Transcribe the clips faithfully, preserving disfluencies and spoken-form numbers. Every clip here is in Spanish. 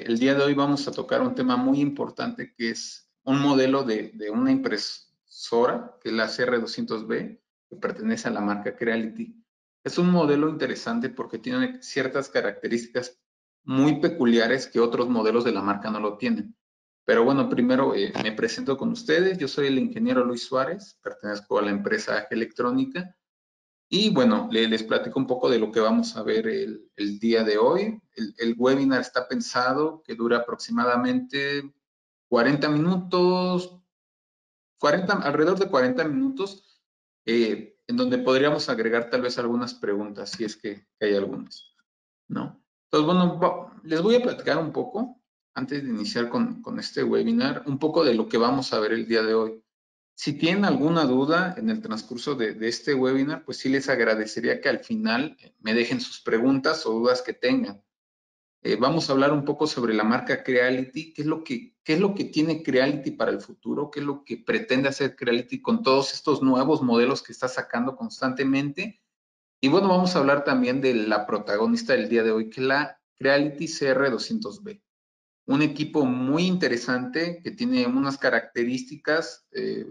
el día de hoy vamos a tocar un tema muy importante que es un modelo de, de una impresora, que es la C R doscientos B, que pertenece a la marca Creality. Es un modelo interesante porque tiene ciertas características muy peculiares que otros modelos de la marca no lo tienen. Pero bueno, primero eh, me presento con ustedes. Yo soy el ingeniero Luis Suárez, pertenezco a la empresa A G Electrónica. Y bueno, le, les platico un poco de lo que vamos a ver el, el día de hoy. El, el webinar está pensado que dura aproximadamente cuarenta minutos, cuarenta, alrededor de cuarenta minutos, eh, en donde podríamos agregar tal vez algunas preguntas, si es que, que hay algunas, ¿no? Entonces, bueno, va, les voy a platicar un poco, antes de iniciar con, con este webinar, un poco de lo que vamos a ver el día de hoy. Si tienen alguna duda en el transcurso de, de este webinar, pues sí les agradecería que al final me dejen sus preguntas o dudas que tengan. Eh, vamos a hablar un poco sobre la marca Creality, qué es lo que, qué es lo que tiene Creality para el futuro, qué es lo que pretende hacer Creality con todos estos nuevos modelos que está sacando constantemente. Y bueno, vamos a hablar también de la protagonista del día de hoy, que es la Creality C R doscientos B. Un equipo muy interesante que tiene unas características eh,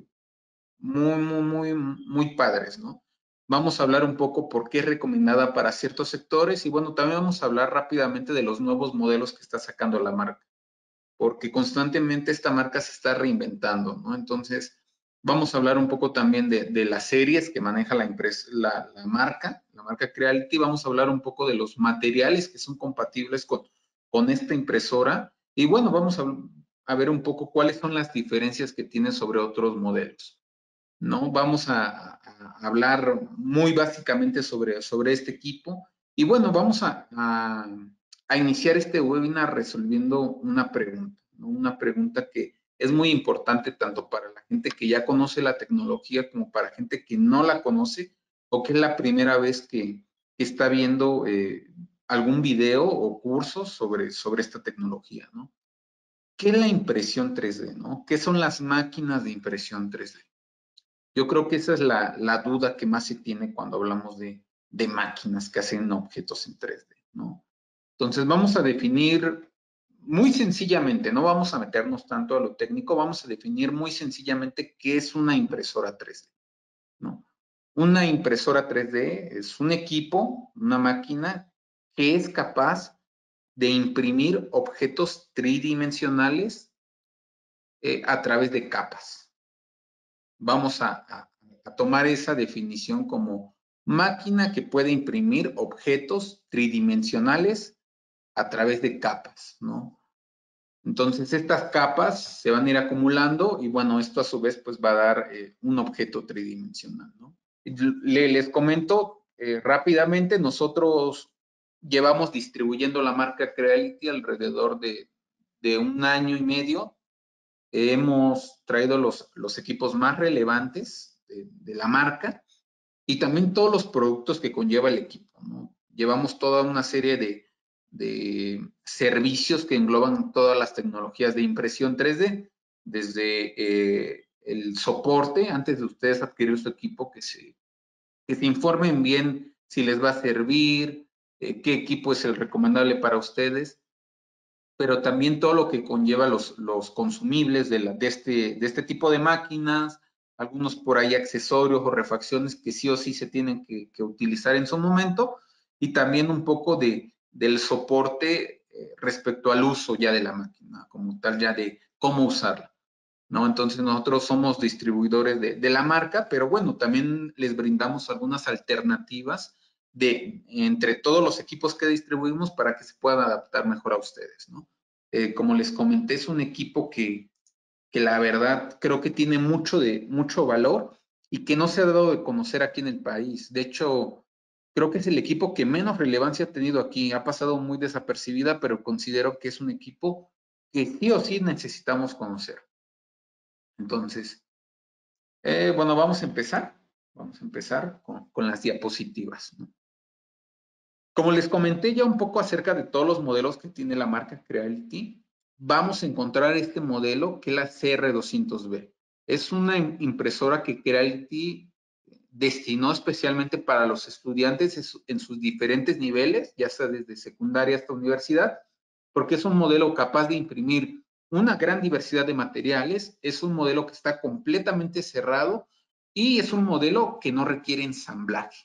muy, muy, muy, muy padres, ¿no? Vamos a hablar un poco por qué es recomendada para ciertos sectores y bueno, también vamos a hablar rápidamente de los nuevos modelos que está sacando la marca, porque constantemente esta marca se está reinventando, ¿no? Entonces, vamos a hablar un poco también de, de las series que maneja la, empresa, la, la marca, la marca Creality. Vamos a hablar un poco de los materiales que son compatibles con, con esta impresora y bueno, vamos a, a ver un poco cuáles son las diferencias que tiene sobre otros modelos. ¿No? Vamos a, a hablar muy básicamente sobre, sobre este equipo. Y bueno, vamos a, a, a iniciar este webinar resolviendo una pregunta, ¿no? Una pregunta que es muy importante tanto para la gente que ya conoce la tecnología como para gente que no la conoce o que es la primera vez que, que está viendo eh, algún video o curso sobre, sobre esta tecnología, ¿no? ¿Qué es la impresión tres D, no? ¿Qué son las máquinas de impresión tres D? Yo creo que esa es la, la duda que más se tiene cuando hablamos de, de máquinas que hacen objetos en tres D, ¿no? Entonces vamos a definir muy sencillamente, no vamos a meternos tanto a lo técnico, vamos a definir muy sencillamente qué es una impresora tres D, ¿no? Una impresora tres D es un equipo, una máquina que es capaz de imprimir objetos tridimensionales eh, a través de capas. Vamos a, a, a tomar esa definición como máquina que puede imprimir objetos tridimensionales a través de capas, ¿no? Entonces, estas capas se van a ir acumulando y bueno, esto a su vez pues va a dar eh, un objeto tridimensional, ¿no? Le, les comento eh, rápidamente, nosotros llevamos distribuyendo la marca Creality alrededor de, de un año y medio. Hemos traído los, los equipos más relevantes de, de, la marca y también todos los productos que conlleva el equipo, ¿no? Llevamos toda una serie de, de servicios que engloban todas las tecnologías de impresión tres D, desde eh, el soporte, antes de ustedes adquirir su equipo, que se, que se informen bien si les va a servir, eh, qué equipo es el recomendable para ustedes, pero también todo lo que conlleva los, los consumibles de, la, de, este, de este tipo de máquinas, algunos por ahí accesorios o refacciones que sí o sí se tienen que, que utilizar en su momento, y también un poco de, del soporte eh, respecto al uso ya de la máquina, como tal, ya de cómo usarla, ¿no? Entonces nosotros somos distribuidores de, de la marca, pero bueno, también les brindamos algunas alternativas de entre todos los equipos que distribuimos para que se puedan adaptar mejor a ustedes, ¿no? Eh, como les comenté, es un equipo que, que la verdad creo que tiene mucho, de, mucho valor y que no se ha dado de conocer aquí en el país. De hecho, creo que es el equipo que menos relevancia ha tenido aquí. Ha pasado muy desapercibida, pero considero que es un equipo que sí o sí necesitamos conocer. Entonces, eh, bueno, vamos a empezar. Vamos a empezar con, con las diapositivas, ¿no? Como les comenté ya un poco acerca de todos los modelos que tiene la marca Creality, vamos a encontrar este modelo que es la C R doscientos B. Es una impresora que Creality destinó especialmente para los estudiantes en sus diferentes niveles, ya sea desde secundaria hasta universidad, porque es un modelo capaz de imprimir una gran diversidad de materiales, es un modelo que está completamente cerrado y es un modelo que no requiere ensamblaje.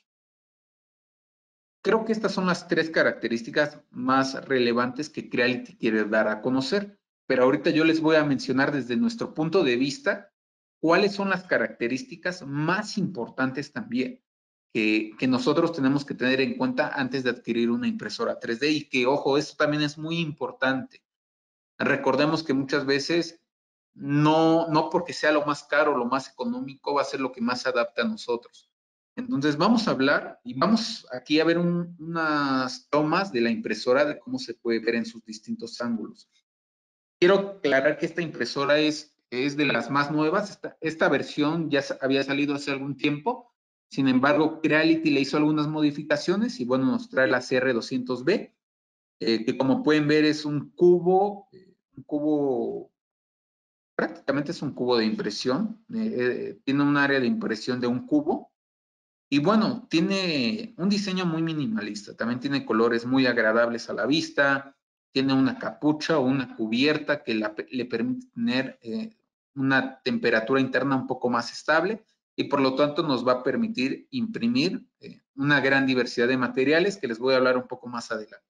Creo que estas son las tres características más relevantes que Creality quiere dar a conocer, pero ahorita yo les voy a mencionar desde nuestro punto de vista cuáles son las características más importantes también que, que nosotros tenemos que tener en cuenta antes de adquirir una impresora tres D y que, ojo, esto también es muy importante. Recordemos que muchas veces no, no porque sea lo más caro, lo más económico, va a ser lo que más se adapta a nosotros. Entonces vamos a hablar y vamos aquí a ver un, unas tomas de la impresora de cómo se puede ver en sus distintos ángulos. Quiero aclarar que esta impresora es, es de las más nuevas. Esta, esta versión ya había salido hace algún tiempo. Sin embargo, Creality le hizo algunas modificaciones y bueno, nos trae la C R doscientos B, eh, que como pueden ver es un cubo, eh, un cubo, prácticamente es un cubo de impresión. Eh, eh, tiene un área de impresión de un cubo. Y bueno, tiene un diseño muy minimalista, también tiene colores muy agradables a la vista, tiene una capucha o una cubierta que la, le permite tener eh, una temperatura interna un poco más estable y por lo tanto nos va a permitir imprimir eh, una gran diversidad de materiales que les voy a hablar un poco más adelante.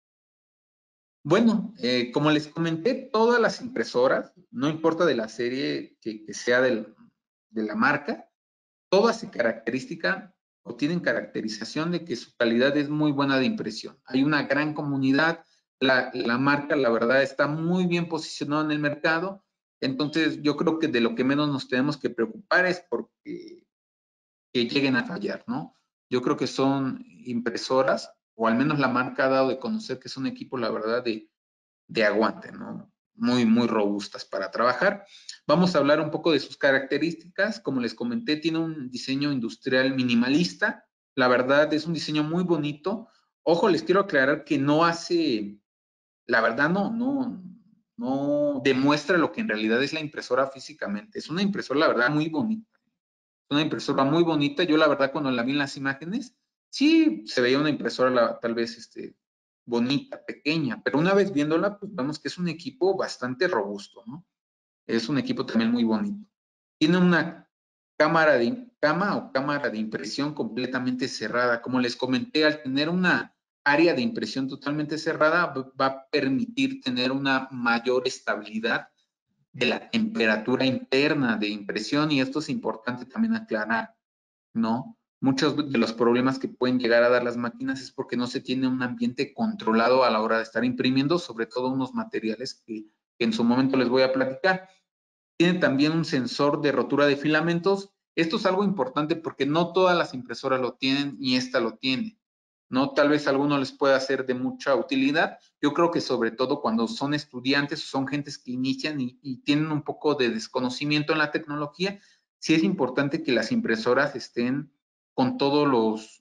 Bueno, eh, como les comenté, todas las impresoras, no importa de la serie que, que sea del, de la marca, todas se caracterizan o tienen caracterización de que su calidad es muy buena de impresión. Hay una gran comunidad, la, la marca, la verdad, está muy bien posicionada en el mercado. Entonces, yo creo que de lo que menos nos tenemos que preocupar es porque que lleguen a fallar, ¿no? Yo creo que son impresoras, o al menos la marca ha dado de conocer que es un equipo, la verdad, de, de aguante, ¿no? Muy, muy robustas para trabajar. Vamos a hablar un poco de sus características. Como les comenté, tiene un diseño industrial minimalista. La verdad, es un diseño muy bonito. Ojo, les quiero aclarar que no hace, la verdad, no, no, no demuestra lo que en realidad es la impresora físicamente. Es una impresora, la verdad, muy bonita. Es una impresora muy bonita. Yo, la verdad, cuando la vi en las imágenes, sí se veía una impresora, la, tal vez, este, bonita, pequeña, pero una vez viéndola, pues vemos que es un equipo bastante robusto, ¿no? Es un equipo también muy bonito. Tiene una cámara de cama o cámara de impresión completamente cerrada. Como les comenté, al tener una área de impresión totalmente cerrada, va a permitir tener una mayor estabilidad de la temperatura interna de impresión y esto es importante también aclarar, ¿no? Muchos de los problemas que pueden llegar a dar las máquinas es porque no se tiene un ambiente controlado a la hora de estar imprimiendo, sobre todo unos materiales que, que en su momento les voy a platicar. Tiene también un sensor de rotura de filamentos. Esto es algo importante porque no todas las impresoras lo tienen y esta lo tiene, ¿no? Tal vez a algunos les pueda ser de mucha utilidad. Yo creo que sobre todo cuando son estudiantes o son gentes que inician y, y tienen un poco de desconocimiento en la tecnología, sí es importante que las impresoras estén con todos los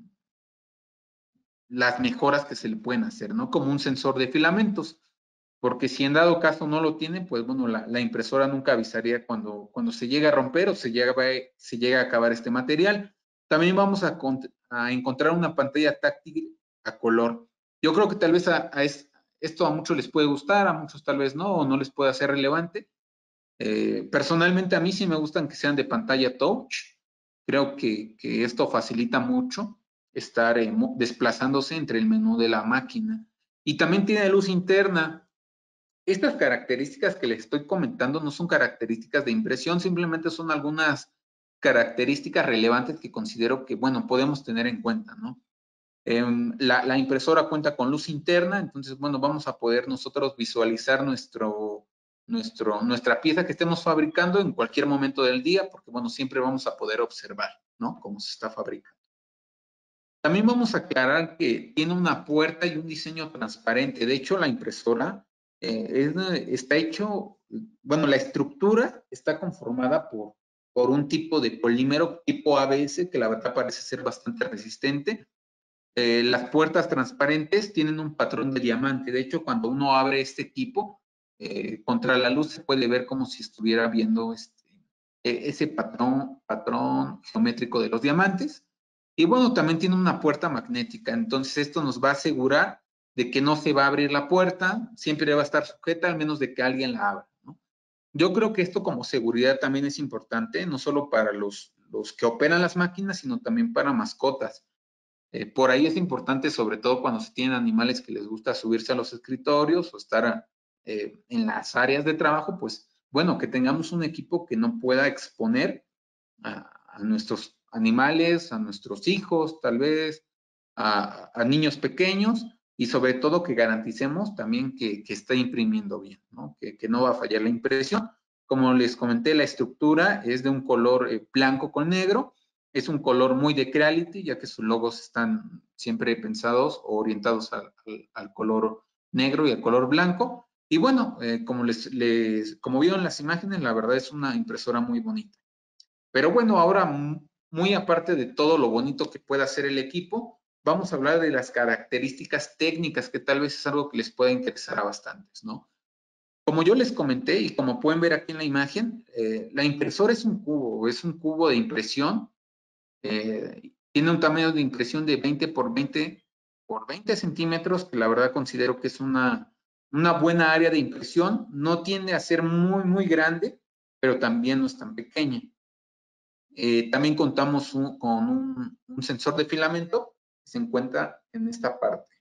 las mejoras que se le pueden hacer, ¿no? Como un sensor de filamentos, porque si en dado caso no lo tiene, pues bueno, la, la impresora nunca avisaría cuando, cuando se llega a romper o se llega, se llega a acabar este material. También vamos a, a encontrar una pantalla táctil a color. Yo creo que tal vez a, a es, esto a muchos les puede gustar, a muchos tal vez no, o no les puede hacer relevante. Eh, personalmente a mí sí me gustan que sean de pantalla touch. Creo que, que esto facilita mucho estar eh, desplazándose entre el menú de la máquina. Y también tiene luz interna. Estas características que les estoy comentando no son características de impresión, simplemente son algunas características relevantes que considero que, bueno, podemos tener en cuenta, ¿no? Eh, la, la impresora cuenta con luz interna, entonces, bueno, vamos a poder nosotros visualizar nuestro, nuestro, nuestra pieza que estemos fabricando en cualquier momento del día, porque, bueno, siempre vamos a poder observar, ¿no? Cómo se está fabricando. También vamos a aclarar que tiene una puerta y un diseño transparente. De hecho, la impresora eh, es, está hecho, bueno, la estructura está conformada por, por un tipo de polímero tipo A B S que la verdad parece ser bastante resistente. Eh, las puertas transparentes tienen un patrón de diamante. De hecho, cuando uno abre este equipo, eh, contra la luz se puede ver como si estuviera viendo este, ese patrón, patrón geométrico de los diamantes. Y bueno, también tiene una puerta magnética. Entonces, esto nos va a asegurar de que no se va a abrir la puerta, siempre va a estar sujeta al menos de que alguien la abra, ¿no? Yo creo que esto como seguridad también es importante, no solo para los, los que operan las máquinas, sino también para mascotas. Eh, por ahí es importante, sobre todo cuando se tienen animales que les gusta subirse a los escritorios o estar eh, en las áreas de trabajo, pues bueno, que tengamos un equipo que no pueda exponer a, a nuestros animales, a nuestros hijos, tal vez, a, a niños pequeños y sobre todo que garanticemos también que, que está imprimiendo bien, ¿no? Que, que no va a fallar la impresión. Como les comenté, la estructura es de un color eh, blanco con negro. Es un color muy de Creality, ya que sus logos están siempre pensados o orientados al, al, al color negro y al color blanco. Y bueno, eh, como, les, les, como vieron las imágenes, la verdad es una impresora muy bonita. Pero bueno, ahora muy aparte de todo lo bonito que pueda hacer el equipo, vamos a hablar de las características técnicas que tal vez es algo que les pueda interesar a bastantes, ¿no? Como yo les comenté y como pueden ver aquí en la imagen, eh, la impresora es un cubo, es un cubo de impresión. Eh, tiene un tamaño de impresión de veinte por veinte por veinte centímetros, que la verdad considero que es una, una buena área de impresión. No tiende a ser muy, muy grande, pero también no es tan pequeña. Eh, también contamos un, con un, un sensor de filamento que se encuentra en esta parte.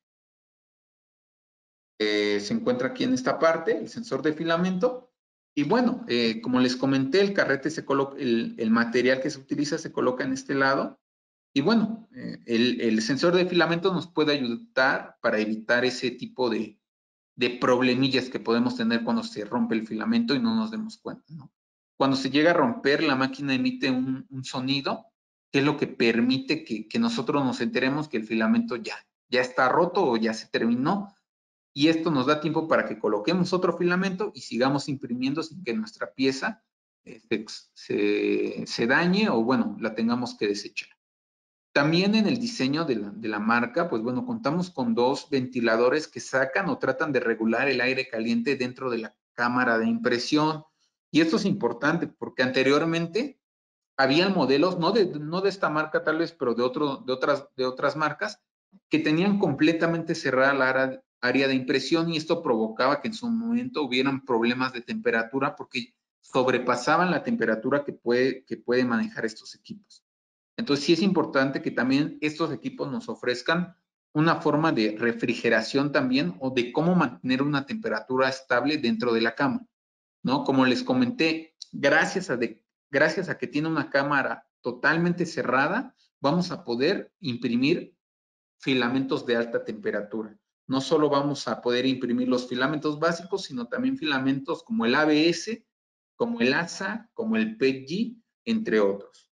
Eh, se encuentra aquí en esta parte, el sensor de filamento. Y bueno, eh, como les comenté, el carrete se coloca, el, el material que se utiliza se coloca en este lado. Y bueno, eh, el, el sensor de filamento nos puede ayudar para evitar ese tipo de, de problemillas que podemos tener cuando se rompe el filamento y no nos demos cuenta, ¿no? Cuando se llega a romper, la máquina emite un, un sonido, que es lo que permite que, que, nosotros nos enteremos que el filamento ya, ya está roto o ya se terminó. Y esto nos da tiempo para que coloquemos otro filamento y sigamos imprimiendo sin que nuestra pieza eh, se, se, se dañe o, bueno, la tengamos que desechar. También en el diseño de la, de la marca, pues bueno, contamos con dos ventiladores que sacan o tratan de regular el aire caliente dentro de la cámara de impresión. Y esto es importante porque anteriormente habían modelos, no de, no de esta marca tal vez, pero de, otro, de, otras, de otras marcas, que tenían completamente cerrada la área, área de impresión y esto provocaba que en su momento hubieran problemas de temperatura porque sobrepasaban la temperatura que puede, que puede manejar estos equipos. Entonces sí es importante que también estos equipos nos ofrezcan una forma de refrigeración también o de cómo mantener una temperatura estable dentro de la cámara, ¿no? Como les comenté, gracias a, de, gracias a que tiene una cámara totalmente cerrada, vamos a poder imprimir filamentos de alta temperatura. No solo vamos a poder imprimir los filamentos básicos, sino también filamentos como el A B S, como el A S A, como el P E T G, entre otros.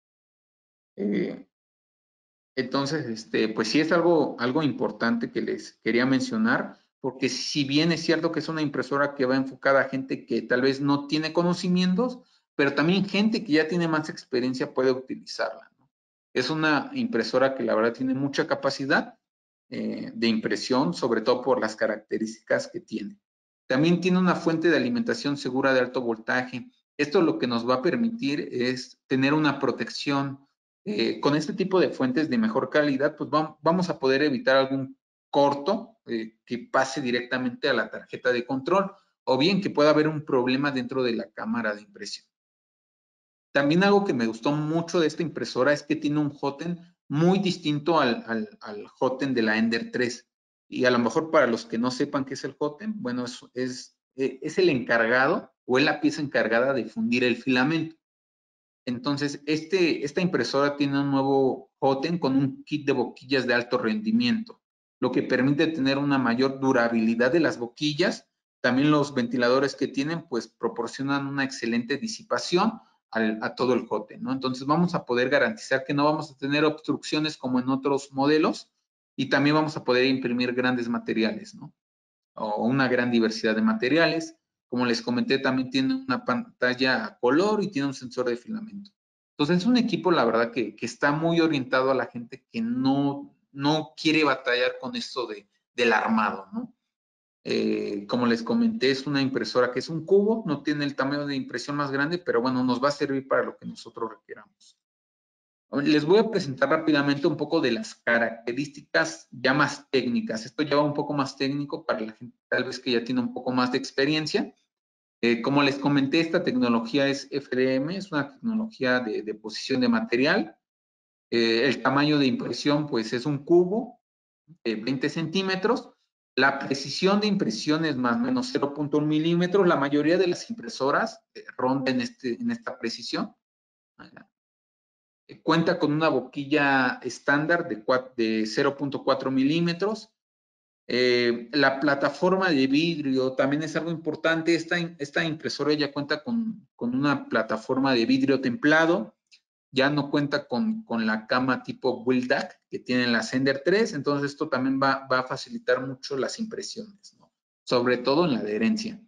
Eh, entonces, este, pues sí es algo, algo importante que les quería mencionar, porque si bien es cierto que es una impresora que va enfocada a gente que tal vez no tiene conocimientos, pero también gente que ya tiene más experiencia puede utilizarla, ¿no? Es una impresora que la verdad tiene mucha capacidad eh, de impresión, sobre todo por las características que tiene. También tiene una fuente de alimentación segura de alto voltaje. Esto lo que nos va a permitir es tener una protección eh, con este tipo de fuentes de mejor calidad, pues vamos a poder evitar algún corto eh, que pase directamente a la tarjeta de control o bien que pueda haber un problema dentro de la cámara de impresión. También algo que me gustó mucho de esta impresora es que tiene un Hoten muy distinto al, al, al Hoten de la Ender tres. Y a lo mejor para los que no sepan qué es el Hoten, bueno, es, es, es el encargado o es la pieza encargada de fundir el filamento. Entonces, este, esta impresora tiene un nuevo Hoten con un kit de boquillas de alto rendimiento, lo que permite tener una mayor durabilidad de las boquillas. También los ventiladores que tienen, pues proporcionan una excelente disipación al, a todo el Hoten, ¿no? Entonces, vamos a poder garantizar que no vamos a tener obstrucciones como en otros modelos y también vamos a poder imprimir grandes materiales, ¿no? O una gran diversidad de materiales. Como les comenté, también tiene una pantalla a color y tiene un sensor de filamento. Entonces es un equipo, la verdad, que, que está muy orientado a la gente que no, no quiere batallar con esto de, del armado, ¿no? Eh, como les comenté, es una impresora que es un cubo, no tiene el tamaño de impresión más grande, pero bueno, nos va a servir para lo que nosotros requeramos. Les voy a presentar rápidamente un poco de las características ya más técnicas. Esto ya va un poco más técnico para la gente tal vez que ya tiene un poco más de experiencia. Eh, como les comenté, esta tecnología es F D M, es una tecnología de deposición de material. Eh, el tamaño de impresión, pues, es un cubo de veinte centímetros. La precisión de impresión es más o menos cero punto uno milímetros. La mayoría de las impresoras eh, ronda en, este, en esta precisión. Eh, cuenta con una boquilla estándar de, de cero punto cuatro milímetros. Eh, la plataforma de vidrio también es algo importante. Esta, esta impresora ya cuenta con, con una plataforma de vidrio templado. Ya no cuenta con, con la cama tipo Wildac que tiene la Sender tres, entonces esto también va, va a facilitar mucho las impresiones, ¿no? Sobre todo en la adherencia.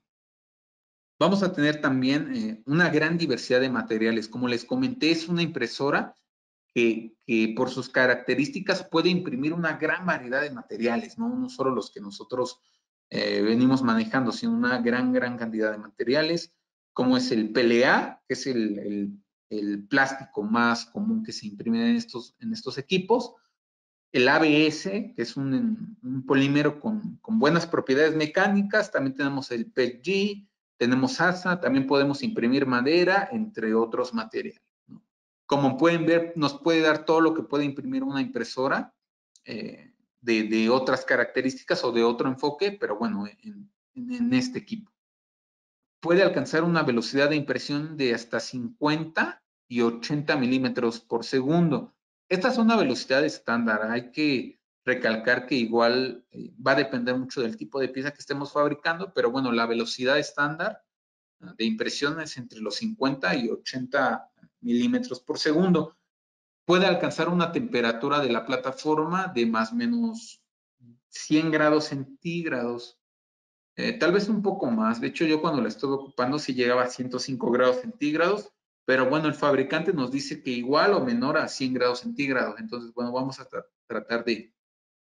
Vamos a tener también eh, una gran diversidad de materiales. Como les comenté, es una impresora que, que por sus características puede imprimir una gran variedad de materiales, no, no solo los que nosotros eh, venimos manejando, sino una gran, gran cantidad de materiales, como es el P L A, que es el, el, el plástico más común que se imprime en estos, en estos equipos, el A B S, que es un, un polímero con, con, buenas propiedades mecánicas, también tenemos el P E T G, tenemos A S A, también podemos imprimir madera, entre otros materiales, ¿no? Como pueden ver, nos puede dar todo lo que puede imprimir una impresora eh, de, de, otras características o de otro enfoque, pero bueno, en, en, en este equipo. Puede alcanzar una velocidad de impresión de hasta cincuenta y ochenta milímetros por segundo. Esta es una velocidad estándar. Hay que recalcar que igual eh, va a depender mucho del tipo de pieza que estemos fabricando, pero bueno, la velocidad estándar de impresión es entre los cincuenta y ochenta milímetros por segundo. Puede alcanzar una temperatura de la plataforma de más o menos cien grados centígrados. Eh, tal vez un poco más. De hecho, yo cuando la estuve ocupando sí llegaba a ciento cinco grados centígrados, pero bueno, el fabricante nos dice que igual o menor a cien grados centígrados. Entonces, bueno, vamos a tra tratar de,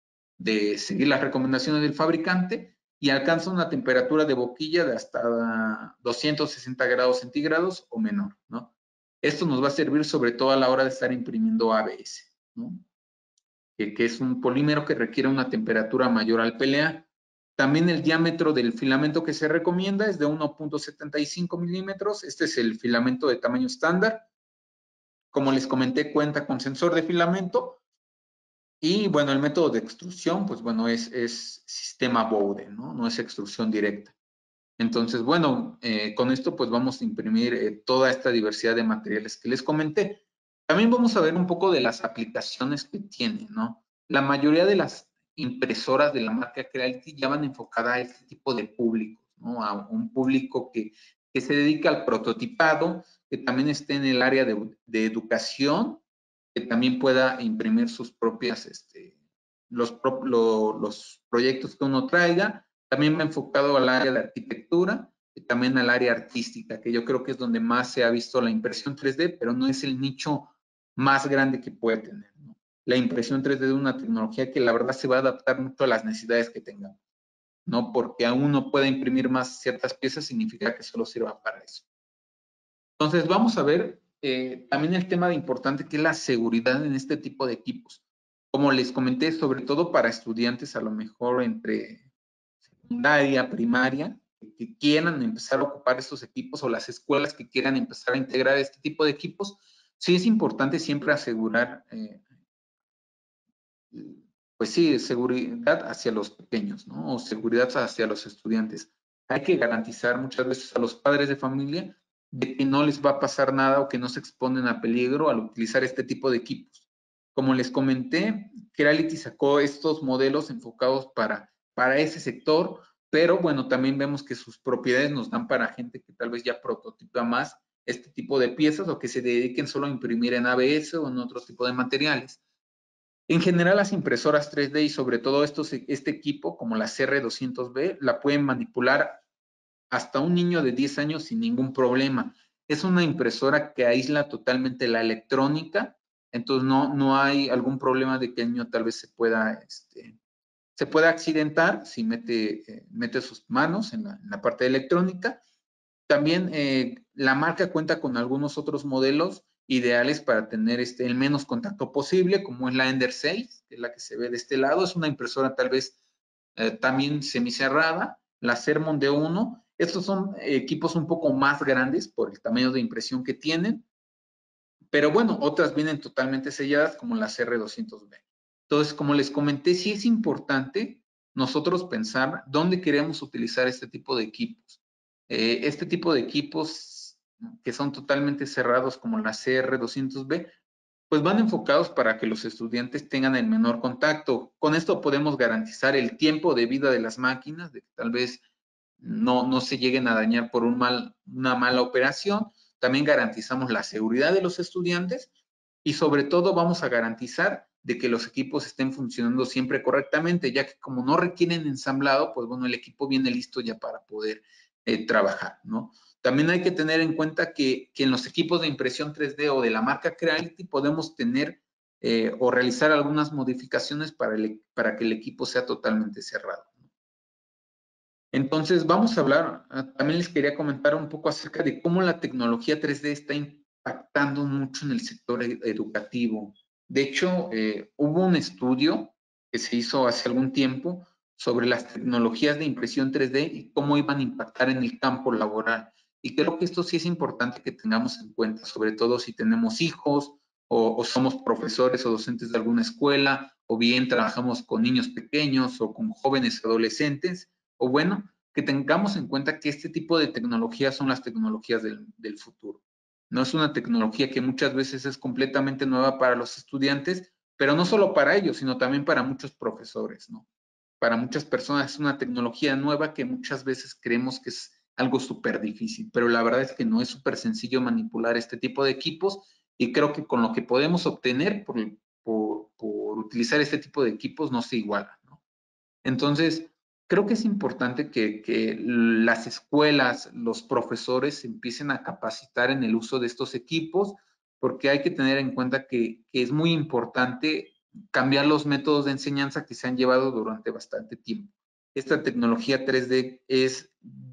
de seguir las recomendaciones del fabricante y alcanza una temperatura de boquilla de hasta doscientos sesenta grados centígrados o menor, ¿no? Esto nos va a servir sobre todo a la hora de estar imprimiendo A B S, ¿no? Que, que es un polímero que requiere una temperatura mayor al P L A. También el diámetro del filamento que se recomienda es de uno punto setenta y cinco milímetros. Este es el filamento de tamaño estándar. Como les comenté, cuenta con sensor de filamento. Y bueno, el método de extrusión, pues bueno, es, es sistema Bowden, ¿no? No es extrusión directa. Entonces, bueno, eh, con esto pues vamos a imprimir eh, toda esta diversidad de materiales que les comenté. También vamos a ver un poco de las aplicaciones que tiene, ¿no? La mayoría de las impresoras de la marca Creality ya van enfocada a este tipo de públicos, ¿no? A un público que, que se dedica al prototipado, que también esté en el área de, de educación, que también pueda imprimir sus propias, este, los, lo, los proyectos que uno traiga. También va enfocado al área de arquitectura y también al área artística, que yo creo que es donde más se ha visto la impresión tres D, pero no es el nicho más grande que puede tener, ¿no? La impresión tres D es una tecnología que la verdad se va a adaptar mucho a las necesidades que tengamos, no porque aún no pueda imprimir más ciertas piezas significa que solo sirva para eso. Entonces vamos a ver eh, también el tema de importante que es la seguridad en este tipo de equipos. Como les comenté, sobre todo para estudiantes a lo mejor entre secundaria, primaria, que quieran empezar a ocupar estos equipos o las escuelas que quieran empezar a integrar este tipo de equipos, sí es importante siempre asegurar, eh, pues sí, seguridad hacia los pequeños, ¿no? O seguridad hacia los estudiantes. Hay que garantizar muchas veces a los padres de familia de que no les va a pasar nada o que no se exponen a peligro al utilizar este tipo de equipos. Como les comenté, Creality sacó estos modelos enfocados para, para ese sector, pero bueno, también vemos que sus propiedades nos dan para gente que tal vez ya prototipa más este tipo de piezas o que se dediquen solo a imprimir en A B S o en otro tipo de materiales. En general, las impresoras tres D y sobre todo estos, este equipo, como la C R doscientos B, la pueden manipular hasta un niño de diez años sin ningún problema. Es una impresora que aísla totalmente la electrónica, entonces no, no hay algún problema de que el niño tal vez se pueda, este, se pueda accidentar si mete, eh, mete sus manos en la, en la parte electrónica. También eh, la marca cuenta con algunos otros modelos ideales para tener este, el menos contacto posible, como es la Ender seis, que es la que se ve de este lado. Es una impresora tal vez eh, también semicerrada, la Sermon D uno. Estos son equipos un poco más grandes por el tamaño de impresión que tienen, pero bueno, otras vienen totalmente selladas como las R doscientos B. Entonces, como les comenté, sí es importante nosotros pensar dónde queremos utilizar este tipo de equipos. Eh, este tipo de equipos que son totalmente cerrados como la C R doscientos B, pues van enfocados para que los estudiantes tengan el menor contacto. Con esto podemos garantizar el tiempo de vida de las máquinas, de que tal vez no, no se lleguen a dañar por un mal, una mala operación. También garantizamos la seguridad de los estudiantes y sobre todo vamos a garantizar de que los equipos estén funcionando siempre correctamente, ya que como no requieren ensamblado, pues bueno, el equipo viene listo ya para poder eh, trabajar, ¿no? También hay que tener en cuenta que, que en los equipos de impresión tres D o de la marca Creality podemos tener eh, o realizar algunas modificaciones para, el, para que el equipo sea totalmente cerrado. Entonces, vamos a hablar, también les quería comentar un poco acerca de cómo la tecnología tres D está impactando mucho en el sector educativo. De hecho, eh, hubo un estudio que se hizo hace algún tiempo sobre las tecnologías de impresión tres D y cómo iban a impactar en el campo laboral. Y creo que esto sí es importante que tengamos en cuenta, sobre todo si tenemos hijos o, o somos profesores o docentes de alguna escuela, o bien trabajamos con niños pequeños o con jóvenes adolescentes, o bueno, que tengamos en cuenta que este tipo de tecnologías son las tecnologías del, del futuro. No es una tecnología que muchas veces es completamente nueva para los estudiantes, pero no solo para ellos, sino también para muchos profesores, ¿no? Para muchas personas es una tecnología nueva que muchas veces creemos que es algo súper difícil, pero la verdad es que no es súper sencillo manipular este tipo de equipos y creo que con lo que podemos obtener por, por, por utilizar este tipo de equipos no se iguala, ¿no? Entonces, creo que es importante que, que las escuelas, los profesores empiecen a capacitar en el uso de estos equipos, porque hay que tener en cuenta que, que es muy importante cambiar los métodos de enseñanza que se han llevado durante bastante tiempo. Esta tecnología tres D es,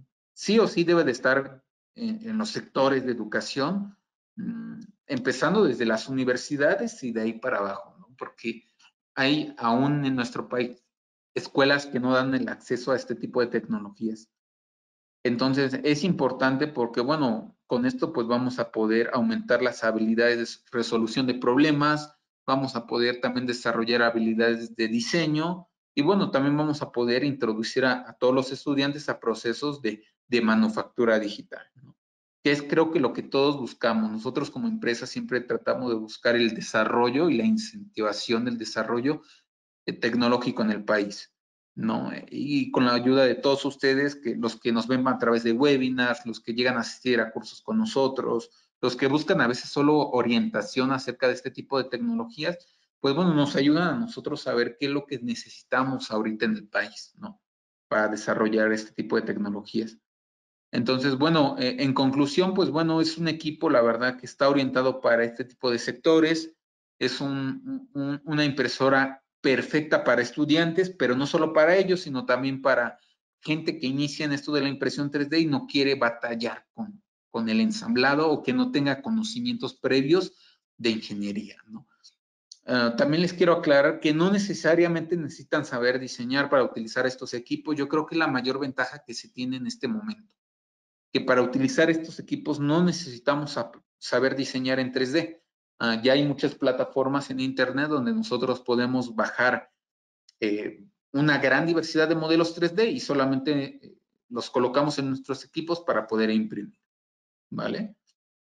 sí o sí debe de estar en, en los sectores de educación, mmm, empezando desde las universidades y de ahí para abajo, ¿no? Porque hay aún en nuestro país escuelas que no dan el acceso a este tipo de tecnologías. Entonces, es importante porque, bueno, con esto pues vamos a poder aumentar las habilidades de resolución de problemas, vamos a poder también desarrollar habilidades de diseño y, bueno, también vamos a poder introducir a, a todos los estudiantes a procesos de, de manufactura digital, ¿no? Que es creo que lo que todos buscamos. Nosotros como empresa siempre tratamos de buscar el desarrollo y la incentivación del desarrollo tecnológico en el país, ¿no? Y con la ayuda de todos ustedes, que los que nos ven a través de webinars, los que llegan a asistir a cursos con nosotros, los que buscan a veces solo orientación acerca de este tipo de tecnologías, pues bueno, nos ayudan a nosotros a ver qué es lo que necesitamos ahorita en el país, ¿no? Para desarrollar este tipo de tecnologías. Entonces, bueno, eh, en conclusión, pues bueno, es un equipo, la verdad, que está orientado para este tipo de sectores. Es un, un, una impresora perfecta para estudiantes, pero no solo para ellos, sino también para gente que inicia en esto de la impresión tres D y no quiere batallar con, con el ensamblado o que no tenga conocimientos previos de ingeniería, ¿no? Uh, también les quiero aclarar que no necesariamente necesitan saber diseñar para utilizar estos equipos. Yo creo que es la mayor ventaja que se tiene en este momento, que para utilizar estos equipos no necesitamos saber diseñar en tres D. Uh, ya hay muchas plataformas en internet donde nosotros podemos bajar eh, una gran diversidad de modelos tres D y solamente eh, los colocamos en nuestros equipos para poder imprimir, ¿vale?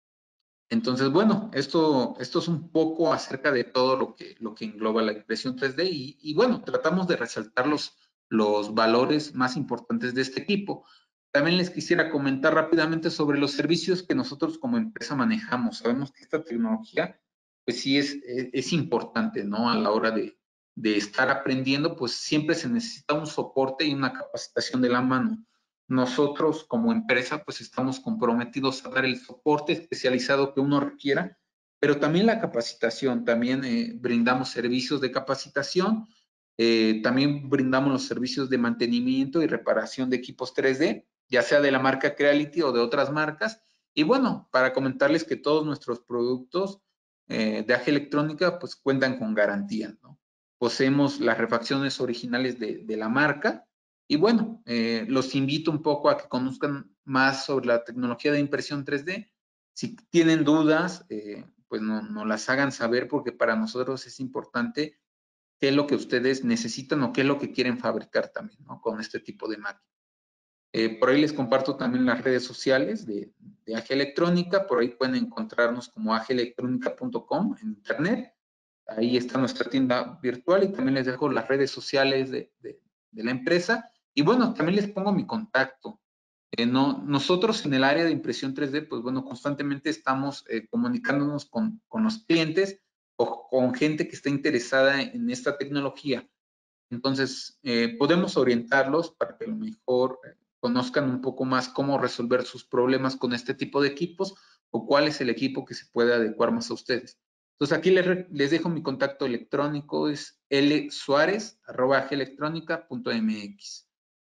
Entonces, bueno, esto, esto es un poco acerca de todo lo que, lo que engloba la impresión tres D y, y bueno, tratamos de resaltar los, los valores más importantes de este equipo. También les quisiera comentar rápidamente sobre los servicios que nosotros como empresa manejamos. Sabemos que esta tecnología, pues sí es, es, es importante, ¿no? A la hora de, de estar aprendiendo, pues siempre se necesita un soporte y una capacitación de la mano. Nosotros como empresa, pues estamos comprometidos a dar el soporte especializado que uno requiera, pero también la capacitación. También eh, brindamos servicios de capacitación. Eh, también brindamos los servicios de mantenimiento y reparación de equipos tres D, ya sea de la marca Creality o de otras marcas. Y bueno, para comentarles que todos nuestros productos eh, de A G Electrónica pues cuentan con garantía, ¿no? Poseemos las refacciones originales de, de la marca y bueno, eh, los invito un poco a que conozcan más sobre la tecnología de impresión tres D. Si tienen dudas, eh, pues no, no las hagan saber porque para nosotros es importante qué es lo que ustedes necesitan o qué es lo que quieren fabricar también, ¿no? Con este tipo de máquina. Eh, por ahí les comparto también las redes sociales de, de A G Electrónica. Por ahí pueden encontrarnos como a g electronica punto com en internet. Ahí está nuestra tienda virtual y también les dejo las redes sociales de, de, de la empresa. Y bueno, también les pongo mi contacto. Eh, no, nosotros en el área de impresión tres D, pues bueno, constantemente estamos eh, comunicándonos con, con los clientes o con gente que está interesada en esta tecnología. Entonces, eh, podemos orientarlos para que a lo mejor eh, conozcan un poco más cómo resolver sus problemas con este tipo de equipos o cuál es el equipo que se puede adecuar más a ustedes. Entonces, aquí les, les dejo mi contacto electrónico, es lsuarez arroba gelectronica punto mx.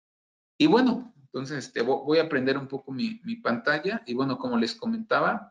Y bueno, entonces este, voy a prender un poco mi, mi pantalla y bueno, como les comentaba,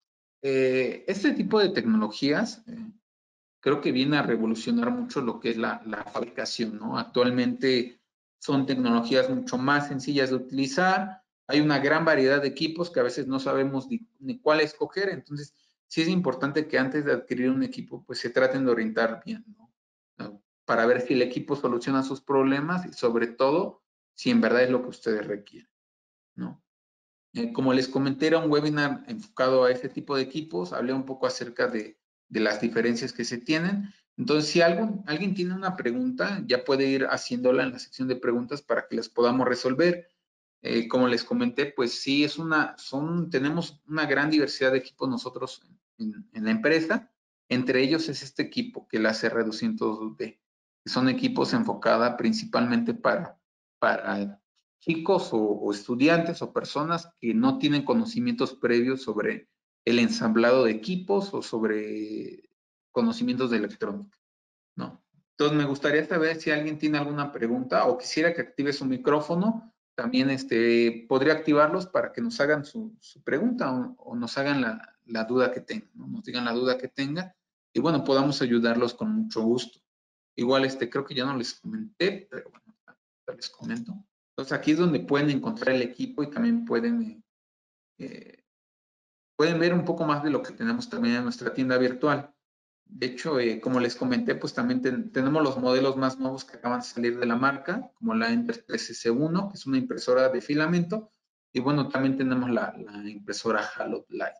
eh, este tipo de tecnologías eh, creo que viene a revolucionar mucho lo que es la, la fabricación, ¿no? Actualmente son tecnologías mucho más sencillas de utilizar, hay una gran variedad de equipos que a veces no sabemos ni, ni cuál escoger, entonces sí es importante que antes de adquirir un equipo, pues se traten de orientar bien, ¿no? Para ver si el equipo soluciona sus problemas y sobre todo si en verdad es lo que ustedes requieren, ¿no? Eh, como les comenté, era un webinar enfocado a este tipo de equipos. Hablé un poco acerca de, de las diferencias que se tienen. Entonces, si algo, alguien tiene una pregunta, ya puede ir haciéndola en la sección de preguntas para que las podamos resolver. Eh, como les comenté, pues sí, es una, son, tenemos una gran diversidad de equipos nosotros en, en la empresa. Entre ellos es este equipo, que es la C R doscientos D, que son equipos enfocados principalmente para, para chicos o, o estudiantes o personas que no tienen conocimientos previos sobre el ensamblado de equipos o sobre conocimientos de electrónica, ¿no? Entonces, me gustaría saber si alguien tiene alguna pregunta o quisiera que active su micrófono, también este, podría activarlos para que nos hagan su, su pregunta o, o, nos hagan la, la duda que tengan, ¿no? Nos digan la duda que tengan y bueno, podamos ayudarlos con mucho gusto. Igual, este, creo que ya no les comenté, pero bueno, les comento. Entonces, aquí es donde pueden encontrar el equipo y también pueden, eh, pueden ver un poco más de lo que tenemos también en nuestra tienda virtual. De hecho, eh, como les comenté, pues también ten, tenemos los modelos más nuevos que acaban de salir de la marca, como la Ender tres S uno, que es una impresora de filamento, y bueno, también tenemos la, la impresora Halot Light.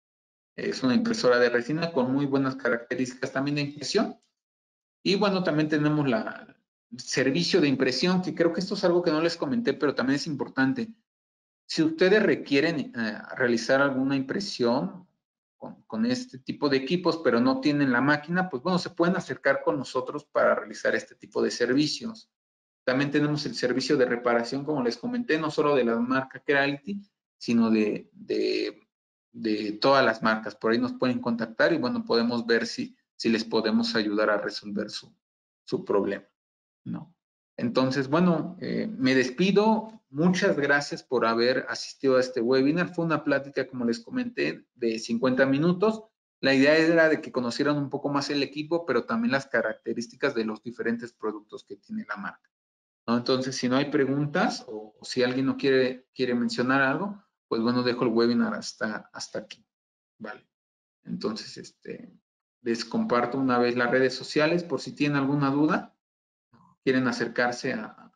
Es una impresora de resina con muy buenas características también de impresión. Y bueno, también tenemos la servicio de impresión, que creo que esto es algo que no les comenté, pero también es importante. Si ustedes requieren eh, realizar alguna impresión con, con este tipo de equipos, pero no tienen la máquina, pues bueno, se pueden acercar con nosotros para realizar este tipo de servicios. También tenemos el servicio de reparación, como les comenté, no solo de la marca Creality, sino de, de, de todas las marcas. Por ahí nos pueden contactar y bueno, podemos ver si, si les podemos ayudar a resolver su, su problema, ¿no? Entonces, bueno, eh, me despido. Muchas gracias por haber asistido a este webinar. Fue una plática, como les comenté, de cincuenta minutos. La idea era de que conocieran un poco más el equipo, pero también las características de los diferentes productos que tiene la marca, ¿no? Entonces, si no hay preguntas o, o si alguien no quiere, quiere mencionar algo, pues bueno, dejo el webinar hasta, hasta aquí. Vale. Entonces, este, les comparto una vez las redes sociales por si tienen alguna duda, quieren acercarse a,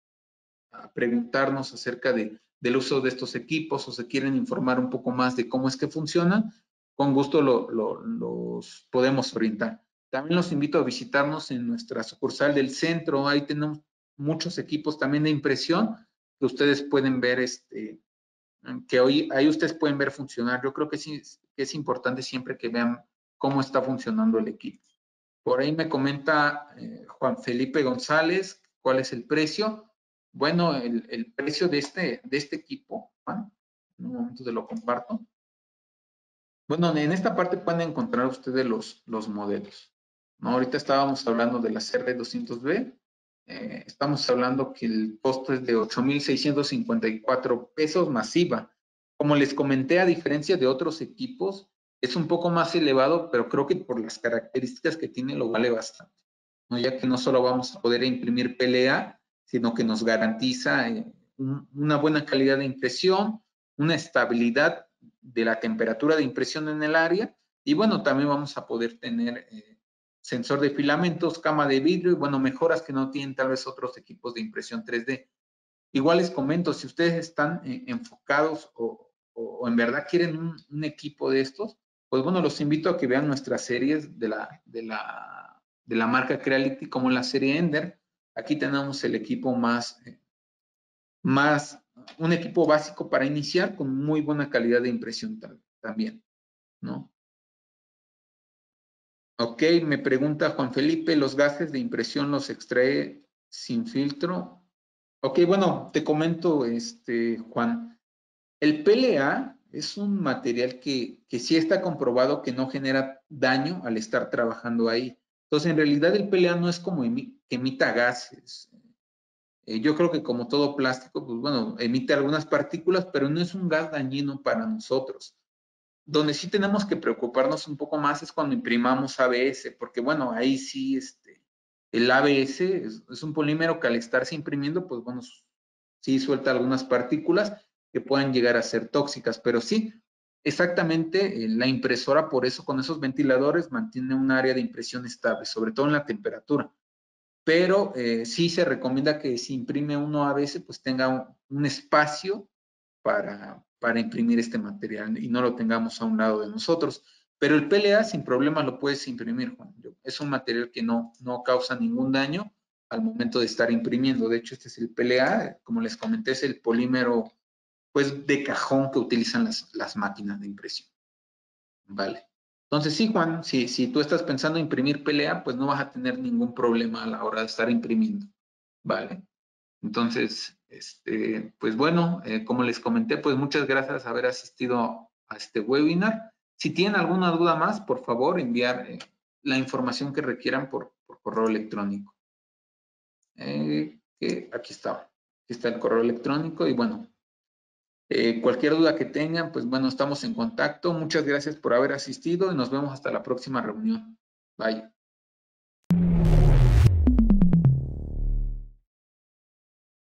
a preguntarnos acerca de, del uso de estos equipos o se quieren informar un poco más de cómo es que funcionan, con gusto lo, lo, los podemos orientar. También los invito a visitarnos en nuestra sucursal del centro. Ahí tenemos muchos equipos también de impresión que ustedes pueden ver, este, que hoy ahí ustedes pueden ver funcionar. Yo creo que sí, que es importante siempre que vean cómo está funcionando el equipo. Por ahí me comenta eh, Juan Felipe González, ¿cuál es el precio? Bueno, el, el precio de este, de este equipo, Juan, en un momento te lo comparto. Bueno, en esta parte pueden encontrar ustedes los, los modelos, ¿no? Ahorita estábamos hablando de la C R doscientos B, eh, estamos hablando que el costo es de ocho mil seiscientos cincuenta y cuatro pesos masiva. como les comenté, a diferencia de otros equipos, es un poco más elevado, pero creo que por las características que tiene lo vale bastante, ¿no? Ya que no solo vamos a poder imprimir P L A, sino que nos garantiza eh, un, una buena calidad de impresión, una estabilidad de la temperatura de impresión en el área, y bueno, también vamos a poder tener eh, sensor de filamentos, cama de vidrio, y bueno, mejoras que no tienen tal vez otros equipos de impresión tres D. Igual les comento, si ustedes están eh, enfocados o, o, o, en verdad quieren un, un, equipo de estos, pues bueno, los invito a que vean nuestras series de la, de la, de la marca Creality, como la serie Ender. Aquí tenemos el equipo más, eh, más, un equipo básico para iniciar con muy buena calidad de impresión también, ¿no? Ok, me pregunta Juan Felipe, ¿los gases de impresión los extrae sin filtro? Ok, bueno, te comento, este, Juan. El P L A es un material que, que sí está comprobado que no genera daño al estar trabajando ahí. Entonces, en realidad el P L A no es como emi, que emita gases. Eh, yo creo que como todo plástico, pues bueno, emite algunas partículas, pero no es un gas dañino para nosotros. Donde sí tenemos que preocuparnos un poco más es cuando imprimamos A B S, porque bueno, ahí sí, este, el A B S es, es un polímero que al estarse imprimiendo, pues bueno, sí suelta algunas partículas que puedan llegar a ser tóxicas, pero sí, exactamente, eh, la impresora por eso con esos ventiladores mantiene un área de impresión estable, sobre todo en la temperatura. Pero eh, sí se recomienda que si imprime uno A B S, pues tenga un, un espacio para, para imprimir este material y no lo tengamos a un lado de nosotros. Pero el P L A sin problema lo puedes imprimir, Juan. Es un material que no, no causa ningún daño al momento de estar imprimiendo. De hecho, este es el P L A, como les comenté, es el polímero pues de cajón que utilizan las, las máquinas de impresión. Vale. Entonces sí, Juan, si, si tú estás pensando en imprimir P L A, pues no vas a tener ningún problema a la hora de estar imprimiendo. Vale. Entonces, este, pues bueno, eh, como les comenté, pues muchas gracias por haber asistido a este webinar. Si tienen alguna duda más, por favor, enviar eh, la información que requieran por, por correo electrónico. Eh, que aquí está. Aquí está el correo electrónico y bueno, eh, cualquier duda que tengan, pues bueno, estamos en contacto. Muchas gracias por haber asistido y nos vemos hasta la próxima reunión. Bye.